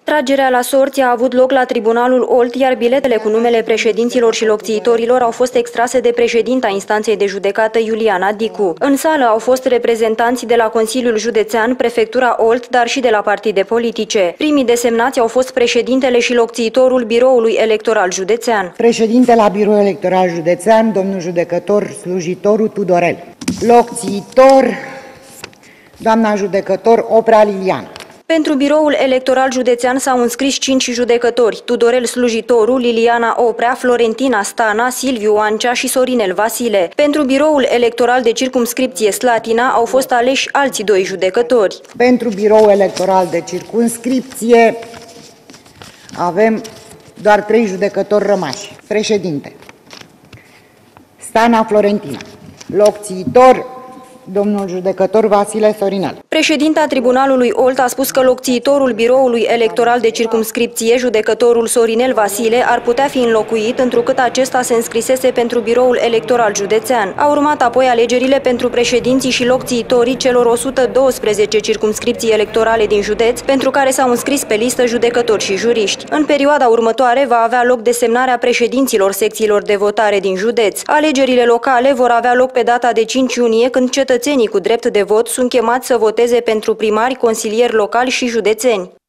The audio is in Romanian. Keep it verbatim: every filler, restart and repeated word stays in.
Tragerea la sorți a avut loc la Tribunalul Olt, iar biletele cu numele președinților și locțiitorilor au fost extrase de președinta instanței de judecată Iuliana Dicu. În sală au fost reprezentanți de la Consiliul Județean, Prefectura Olt, dar și de la partide politice. Primii desemnați au fost președintele și locțiitorul Biroului Electoral Județean. Președinte la Biroul Electoral Județean, domnul judecător slujitorul Tudorel. Locțiitor, doamna judecător Oprea Liliana. Pentru Biroul Electoral Județean s-au înscris cinci judecători: Tudorel Slujitorul, Liliana Oprea, Florentina Stana, Silviu Ancea și Sorinel Vasile. Pentru Biroul Electoral de Circumscripție Slatina au fost aleși alți doi judecători. Pentru Biroul Electoral de Circumscripție avem doar trei judecători rămași. Președinte Stana Florentina. Locțiitor domnul judecător Vasile Sorinel. Președinta Tribunalului Olt a spus că locțiitorul Biroului Electoral de Circumscripție, judecătorul Sorinel Vasile, ar putea fi înlocuit, întrucât acesta se înscrisese pentru Biroul Electoral Județean. Au urmat apoi alegerile pentru președinții și locțiitorii celor o sută douăsprezece circumscripții electorale din județ, pentru care s-au înscris pe listă judecători și juriști. În perioada următoare va avea loc desemnarea președinților secțiilor de votare din județ. Alegerile locale vor avea loc pe data de cinci iunie, când cetățenii cu drept de vot sunt chemați să voteze pentru primari, consilieri locali și județeni.